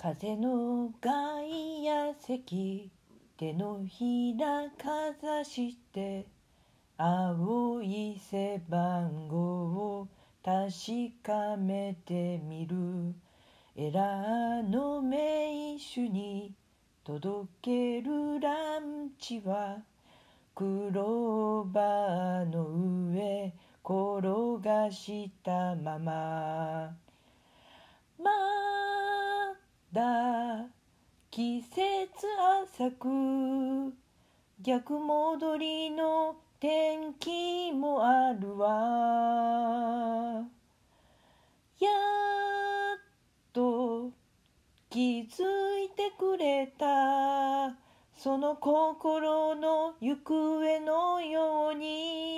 風の外野席、手のひらかざして青い背番号を確かめてみる。エラーの名手に届けるランチはクローバーの上転がしたまま。まだ季節浅く逆戻りの天気もあるわ。やっと気づいてくれた、その心の行方のように